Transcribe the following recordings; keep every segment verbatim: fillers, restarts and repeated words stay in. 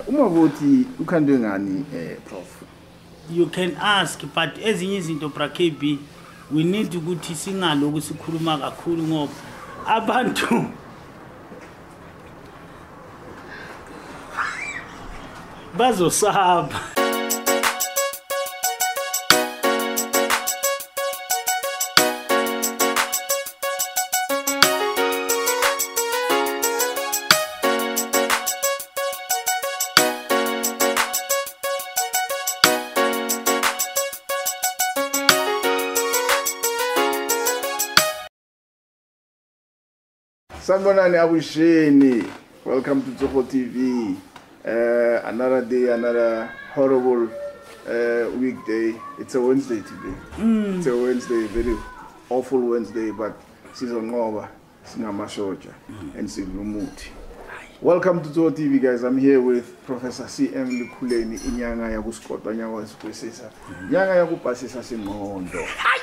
uma vote ukhandwe ngani eh prof? You can ask, but ezinye izinto bra K B we need ukuthi singaloku sikhuluma kakhulu ngoba abantu bazosaba. Sanibonani abusheni. Welcome to Tsogo T V. Uh, another day, another horrible uh, weekday. It's a Wednesday today. Mm. It's a Wednesday, very awful Wednesday, but season over, Singama Shoja and Silumuti. Welcome to Tsogo T V, guys. I'm here with Professor C M Lukuleni Inyanga Yaguskota Nyawa Squisesa. Nyanga Yakupasisa Simondo.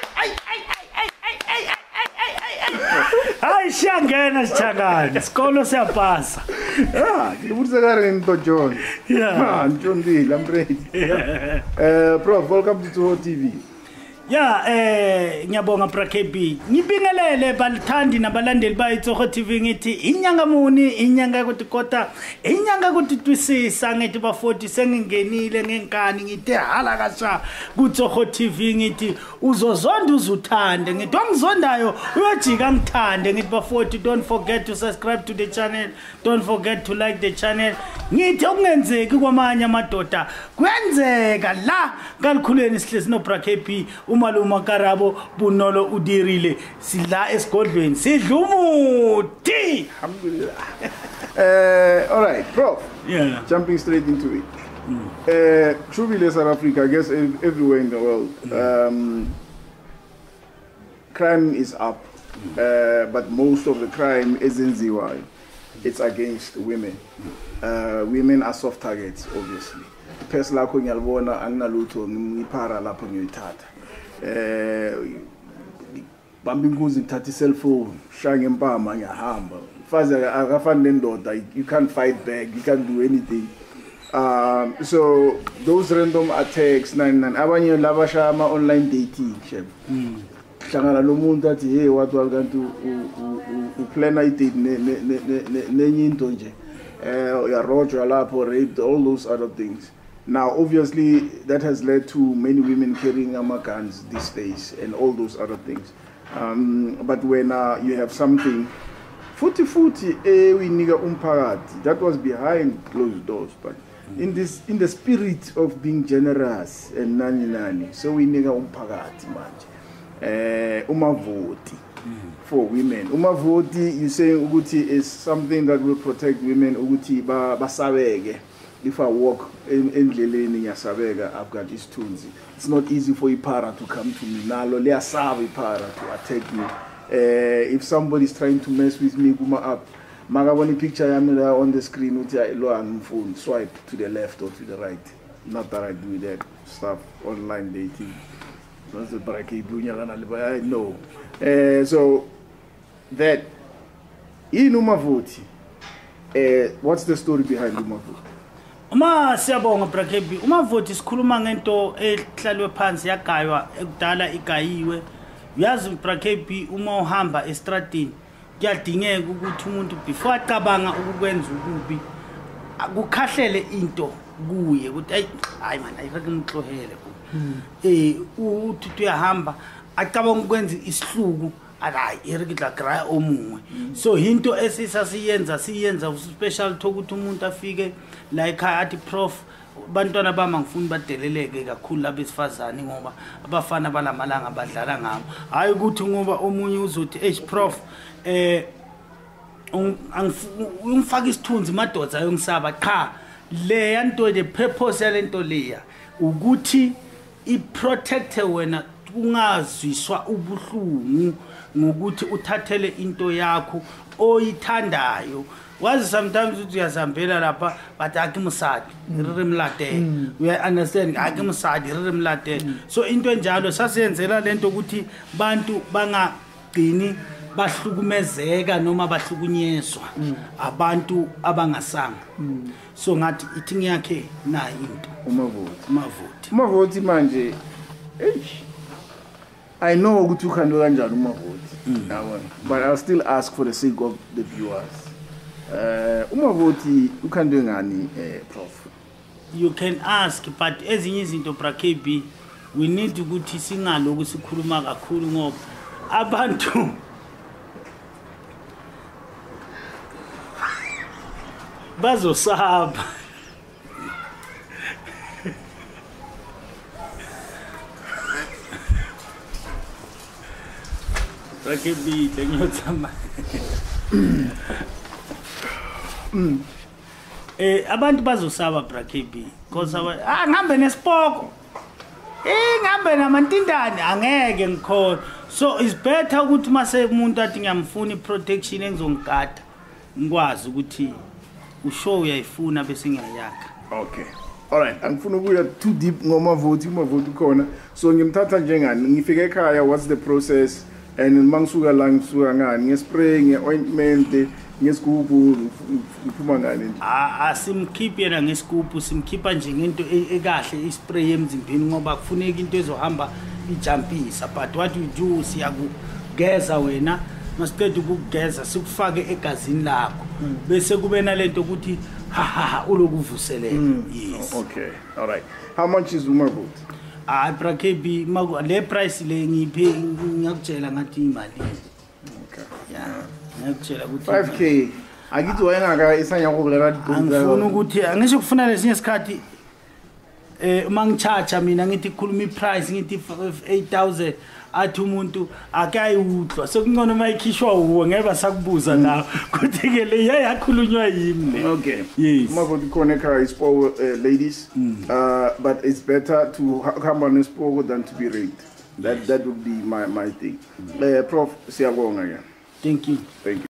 Hayi shangena sichangana isikolo siyapasa. Ah, ngibutsa kare into John. Yeah. Man, John Dile, I'm ready. Uh, Prof, welcome to Tsogo T V. Yeah, eh ngiyabonga bra K B. Ngibingelele balithandi nabalandeli ba Tsogo T V ngithi inyanga muni inyanga ukuthi kota inyanga ukuthi twisisa ngithi ba forty sengingenile ngenkani ngithe hala kasha ku Tsogo T V ngithi uzozonda uzuthande ngithi ongizondayo uyajika ngithande ngithi ba forty don't forget to subscribe to the channel, don't forget to like the channel. Ngithi okungenzeki kwamanye amadoda kwenzeka la ngalikhuleni sihlezi no bra K B umaluma Karabo Bunolo udirile sila esigodlweni sidla umuthi. Alhamdulillah. uh, all right, Prof. Yeah. Jumping straight into it. Mm. Uh, truly, South Africa, I guess everywhere in the world, mm. um, crime is up, mm. uh, but most of the crime isn't zero. It's against women. Uh, women are soft targets, obviously. Pesa lakho ngiyalibona anginalutho ngipara lapho ngiyithatha. Eh bamba inkuzi ngithatha i-cellphone shanga empama ngiyahamba. Mfazi akafani nendoda, you can't fight back, you can't do anything. Um so those random attacks nine nine abanye labasha ama online dating shebe. Hlangana lo muntu athi hey what was going to u plan I did nenye into nje. Uh, ya rojo lapho raped, all those other things. Now, obviously, that has led to many women carrying ama guns these days and all those other things. Um, but when uh, you have something, futi futi eh we niga umparati, that was behind closed doors. But in this, in the spirit of being generous and nani nani, so we niga umparati manje. Eh, umavoti for women. Umavoti, you say uguti is something that will protect women. Uguti ba basabege. If I walk in endleleni yasabega, I've got this tunzi. It's not easy for Ipara to come to me. Nalo le asabe Ipara to attack me. Uh, if somebody's trying to mess with me, guma up. Magaboni picture yamila on the screen uti lo ang phone swipe to the left or to the right. Not that I do that stuff online dating. That's the brake bunya I know. Uh, so that in Umavoti, uh, what's the story behind Umavoti? Uma siyabonga bra K B uma vote sikhuluma ngento ehlalwe phansi yagaywa ekudala igayiwe uyazi bra K B uma uhamba estradini kuyadingeka ukuthi umuntu before acabanga ukukwenza ukubi akukhahlele into kuye ukuthi ay hayi man ayifake umhlohele eh uthi uyahamba acabanga ukwenza isihluku alayi irikidla gra omungwe so into esisa siyenza siyenza special ukuthi umuntu afike la ekhaya athi prof bantwana bama ngifuna badeleleke kakhulu labesifazane ngoba abafana balamalanga badlala ngabo hayi ukuthi ngoba omunye uzothi h prof eh ungifaka isithunzi madoda ayongisaba cha le yanto the purpose yalento leya ukuthi I protect wena ungazwiswa ubuhlungu ngokuthi uthathele into yakho oyithandayo wazi sometimes uthi uyazambela lapha but akimsadi ririmlate we understand akimsadi ririmlate so into enjalo sasiyenzela lento ukuthi bantu bangagcini bahlukumezeka noma bahlukunyezwa abantu abangasanga. So ngathi ithi yakhe na into umavoti umavoti umavoti manje eish I know ukuthi ukhandwe kanjani umavoti yabona but I'll still ask for the sake of the viewers uh umavoti ukhandwe ngani eh prof. You can ask, but ezinye izinto bra K B we need ukuthi singaloku sikhuluma kakhulu ngoba abantu bazosaba. Bra K B tengiyotsama. Eh abantu bazosaba bra K B because ah ngihambe nesipoko eh ngihambe namantindane angeke ngikhona. So it's better ukuthi mase umuntu athi ngiyamfuna iprotection engizongigada ngikwazi ukuthi usho uyayifuna bese ngiyayakha. Okay, all right, angifuna ukuya too deep ngomavoti umavoti khona so ngimthatha njengani ngifike ekhaya what's the process and mangisuka la ngisuka ngani ngespray ngeointment ngesigubhu iphuma ngani. Asimkhiphi yena ngesigubhu simkhipha nje ngento ekahle ispray emzimbeni ngoba kufuneka into ezohamba ijumpisa but what we do siyakugeza wena masiqeda ukugeza sikufake egazini lakho bese kube nalento ukuthi ha ha ulokuvuselela. Yes. Okay, all right, how much is umavoti? Ah bra K B le price le ngiphe ngiyakutshela ngathi imali. Okay, yeah ngiyakutshela ukuthi five K akithi wayengaka isanya ukulela angifuna ukuthi angisho kufuna lesinye isikhathi eh uma ngicharge mina ngithi khuluma iprice ngithi eight thousand athi umuntu akayudlwa sekungcono mayikhishwa uwo ngeba sakubuza nawe kuthi ke le yakhulunywa yimi. Okay, yes umavoti khona ekhaya isipoko ladies uh but it's better to come on isipoko than to be raped. That that would be my my thing. Uh, Prof siyabonga again. Thank you. Thank you.